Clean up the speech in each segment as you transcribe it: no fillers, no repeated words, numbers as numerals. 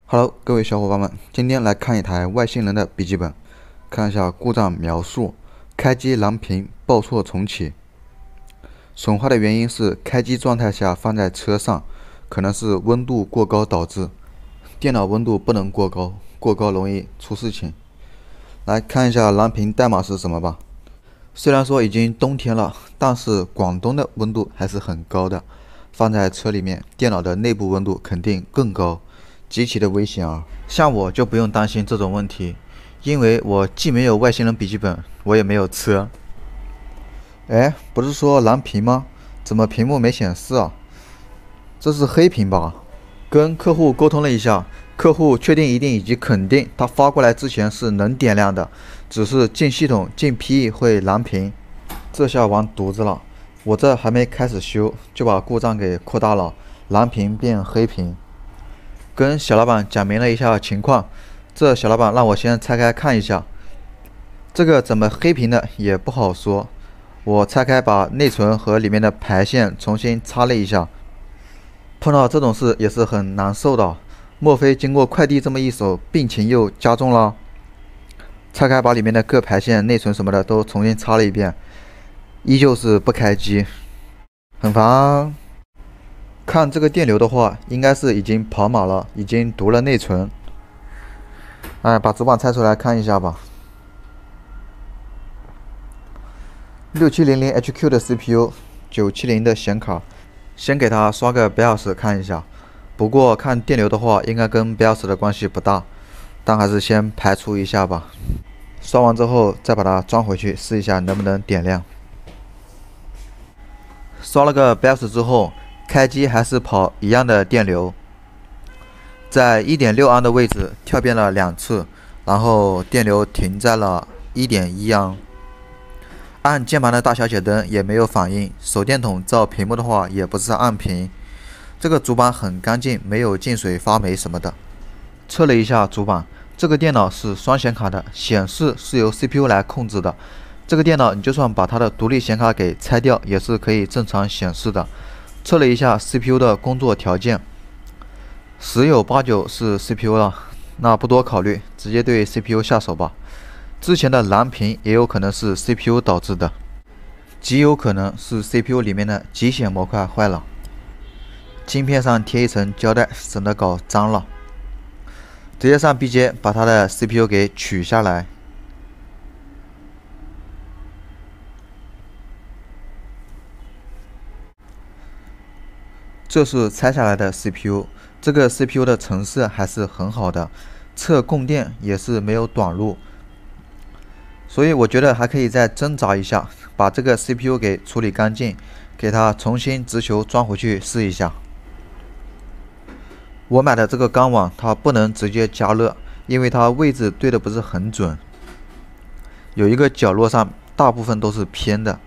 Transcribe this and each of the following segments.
Hello，各位小伙伴们，今天来看一台外星人的笔记本，看一下故障描述：开机蓝屏报错重启。损坏的原因是开机状态下放在车上，可能是温度过高导致。电脑温度不能过高，过高容易出事情。来看一下蓝屏代码是什么吧。虽然说已经冬天了，但是广东的温度还是很高的，放在车里面，电脑的内部温度肯定更高。极其的危险啊！像我就不用担心这种问题，因为我既没有外星人笔记本，我也没有车。哎，不是说蓝屏吗？怎么屏幕没显示啊？这是黑屏吧？跟客户沟通了一下，客户确定一定以及肯定，他发过来之前是能点亮的，只是进系统进 PE 会蓝屏。这下完犊子了！我这还没开始修，就把故障给扩大了，蓝屏变黑屏。跟小老板讲明了一下情况，这小老板让我先拆开看一下，这个怎么黑屏的也不好说。我拆开把内存和里面的排线重新插了一下，碰到这种事也是很难受的。莫非经过快递这么一手，病情又加重了？拆开把里面的各排线、内存什么的都重新插了一遍，依旧是不开机，很烦。看这个电流的话，应该是已经跑码了，已经读了内存。把主板拆出来看一下吧。6700HQ 的 CPU，970的显卡，先给它刷个 BIOS 看一下。不过看电流的话，应该跟 BIOS 的关系不大，但还是先排除一下吧。刷完之后再把它装回去试一下能不能点亮。刷了个 BIOS 之后，开机还是跑一样的电流，在 1.6 安的位置跳变了2次，然后电流停在了 1.1 安。按键盘的大小姐灯也没有反应，手电筒照屏幕的话也不是暗屏。这个主板很干净，没有进水发霉什么的。测了一下主板，这个电脑是双显卡的，显示是由 CPU 来控制的。这个电脑你就算把它的独立显卡给拆掉，也是可以正常显示的。测了一下 CPU 的工作条件，10有8九是 CPU 了，那不多考虑，直接对 CPU 下手吧。之前的蓝屏也有可能是 CPU 导致的，极有可能是 CPU 里面的极显模块坏了，晶片上贴一层胶带，省得搞脏了。直接上 B 接把它的 CPU 给取下来。这是拆下来的 CPU， 这个 CPU 的成色还是很好的，测供电也是没有短路，所以我觉得还可以再挣扎一下，把这个 CPU 给处理干净，给它重新直球装回去试一下。我买的这个钢网它不能直接加热，因为它位置对的不是很准，有一个角落上大部分都是偏的。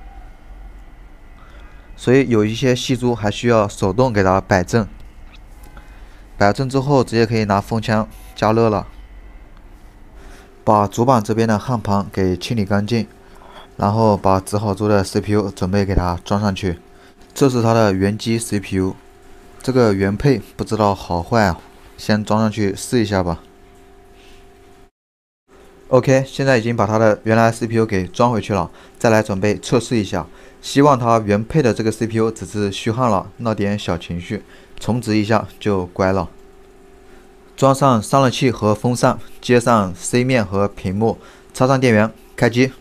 所以有一些细珠还需要手动给它摆正，摆正之后直接可以拿风枪加热了。把主板这边的焊盘给清理干净，然后把织好珠的 CPU 准备给它装上去。这是它的原机 CPU， 这个原配不知道好坏啊，先装上去试一下吧。OK， 现在已经把它的原来 CPU 给装回去了，再来准备测试一下。希望它原配的这个 CPU 只是虚焊了，闹点小情绪，重置一下就乖了。装上散热器和风扇，接上 C 面和屏幕，插上电源，开机。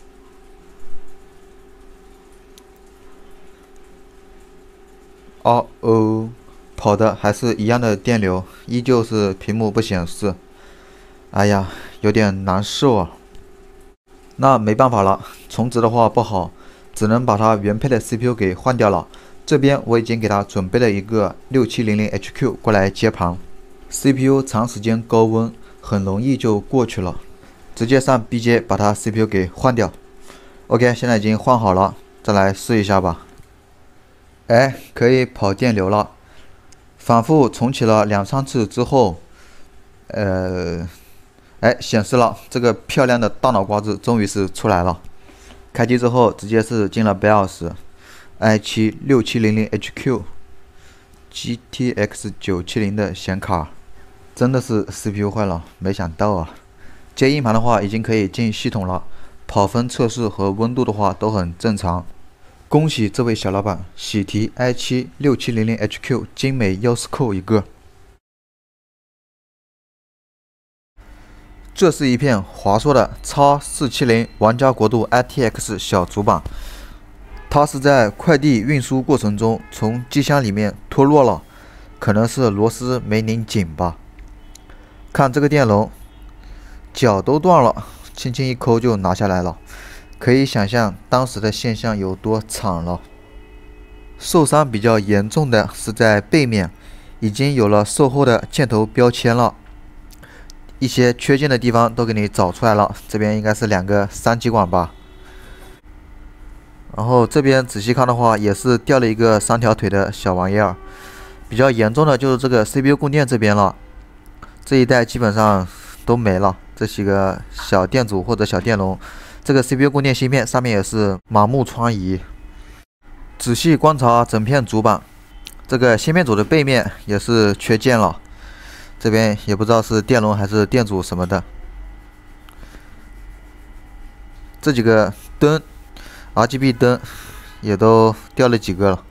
跑的还是一样的电流，依旧是屏幕不显示。哎呀，有点难受啊。那没办法了，重置的话不好，只能把它原配的 CPU 给换掉了。这边我已经给它准备了一个6700HQ 过来接盘。CPU 长时间高温，很容易就过去了。直接上 B 接把它 CPU 给换掉。OK， 现在已经换好了，再来试一下吧。可以跑电流了。反复重启了2、3次之后，显示了，这个漂亮的大脑瓜子终于是出来了。开机之后直接是进了 BIOS i7 6700HQ GTX 970的显卡， 真的是 CPU 坏了，没想到啊！接硬盘的话已经可以进系统了，跑分测试和温度的话都很正常。恭喜这位小老板，喜提 i7-6700HQ 精美钥匙扣一个。这是一片华硕的 X470 玩家国度 ITX 小主板，它是在快递运输过程中从机箱里面脱落了，可能是螺丝没拧紧吧。看这个电容，脚都断了，轻轻一抠就拿下来了，可以想象当时的现象有多惨了。受伤比较严重的是在背面，已经有了售后的箭头标签了。一些缺件的地方都给你找出来了，这边应该是2个3极管吧。然后这边仔细看的话，也是掉了一个3条腿的小玩意儿。比较严重的就是这个 CPU 供电这边了，这一带基本上都没了。这几个小电阻或者小电容，这个 CPU 供电芯片上面也是满目疮痍。仔细观察整片主板，这个芯片组的背面也是缺件了。这边也不知道是电容还是电阻什么的。这几个灯 RGB 灯也都掉了几个了，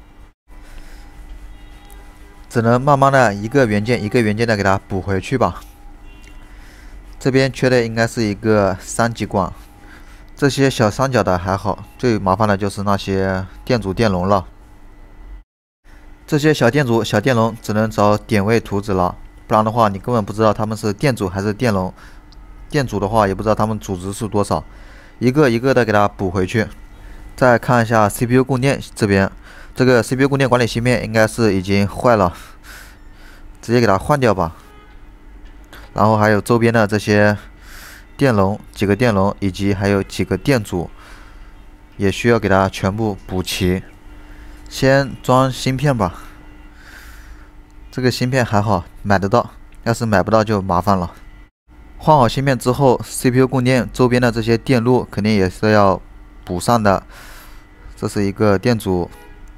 只能慢慢的一个元件一个元件的给它补回去吧。这边缺的应该是一个3极管，这些小三角的还好，最麻烦的就是那些电阻电容了。这些小电阻小电容只能找点位图纸了。不然的话，你根本不知道它们是电阻还是电容。电阻的话，也不知道它们阻值是多少，一个一个的给它补回去。再看一下 CPU 供电这边，这个 CPU 供电管理芯片应该是已经坏了，直接给它换掉吧。然后还有周边的这些电容，几个电容以及还有几个电阻，也需要给它全部补齐。先装芯片吧。这个芯片还好买得到，要是买不到就麻烦了。换好芯片之后 ，CPU 供电周边的这些电路肯定也是要补上的。这是一个电阻，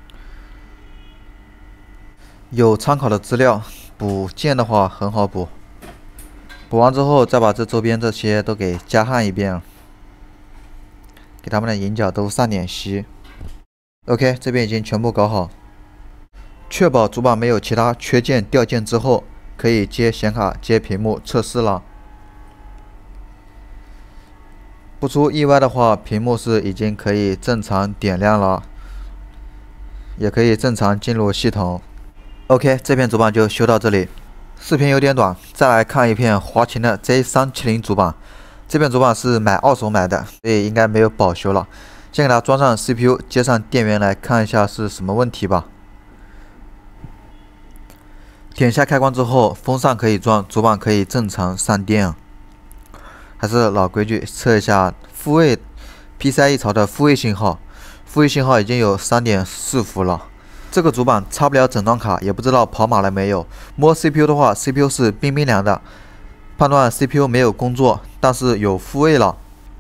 有参考的资料，补件的话很好补。补完之后，再把这周边这些都给加焊一遍，给它们的引脚都上点锡。OK， 这边已经全部搞好。确保主板没有其他缺件掉件之后，可以接显卡、接屏幕测试了。不出意外的话，屏幕是已经可以正常点亮了，也可以正常进入系统。OK， 这片主板就修到这里。视频有点短，再来看一片华擎的 J370 主板。这片主板是买二手买的，所以应该没有保修了。先给它装上 CPU， 接上电源来看一下是什么问题吧。点下开关之后，风扇可以装，主板可以正常上电。还是老规矩，测一下复位 PCIe 槽的复位信号，复位信号已经有 3.4 伏了。这个主板插不了整装卡，也不知道跑码了没有。摸 CPU 的话 ，CPU 是冰冰凉的，判断 CPU 没有工作，但是有复位了。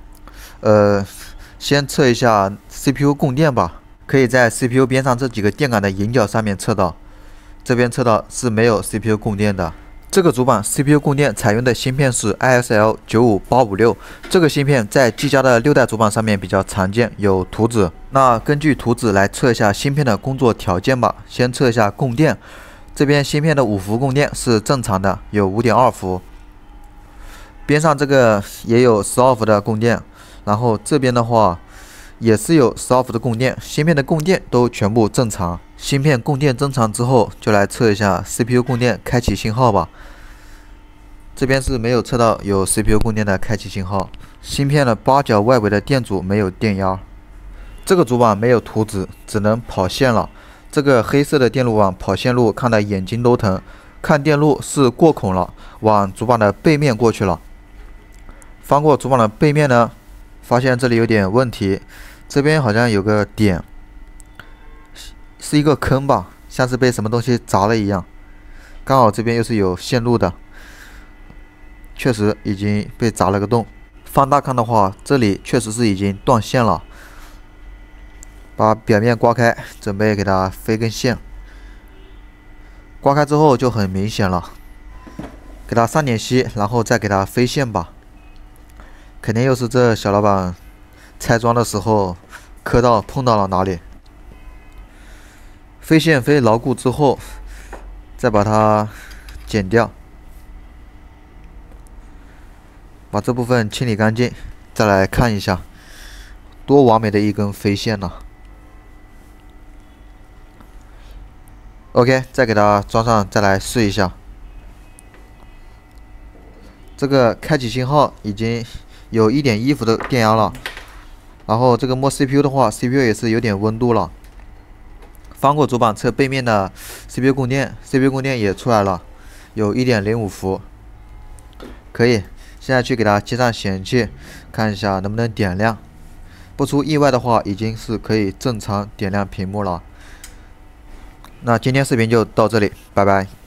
先测一下 CPU 供电吧，可以在 CPU 边上这几个电感的引脚上面测到。这边测到是没有 CPU 供电的。这个主板 CPU 供电采用的芯片是 ISL95856，这个芯片在技嘉的6代主板上面比较常见，有图纸。那根据图纸来测一下芯片的工作条件吧。先测一下供电，这边芯片的5伏供电是正常的，有 5.2 伏。边上这个也有12伏的供电，然后这边的话也是有12伏的供电，芯片的供电都全部正常。芯片供电正常之后，就来测一下 CPU 供电开启信号吧。这边是没有测到有 CPU 供电的开启信号。芯片的8角外围的电阻没有电压。这个主板没有图纸，只能跑线了。这个黑色的电路网跑线路看得眼睛都疼。看电路是过孔了，往主板的背面过去了。翻过主板的背面呢，发现这里有点问题，这边好像有个点。是一个坑吧，像是被什么东西砸了一样。刚好这边又是有线路的，确实已经被砸了个洞。放大看的话，这里确实是已经断线了。把表面刮开，准备给它飞根线。刮开之后就很明显了， 给它上点漆，然后再给它飞线吧。肯定又是这小老板拆装的时候碰到了哪里。飞线飞牢固之后，再把它剪掉，把这部分清理干净，再来看一下，多完美的一根飞线呢。OK， 再给它装上，再来试一下。这个开启信号已经有1.1伏的电压了，然后这个摸 CPU 的话 ，CPU 也是有点温度了。翻过主板侧背面的 CPU 供电也出来了，有1.05伏，可以。现在去给它接上显示器，看一下能不能点亮。不出意外的话，已经是可以正常点亮屏幕了。那今天视频就到这里，拜拜。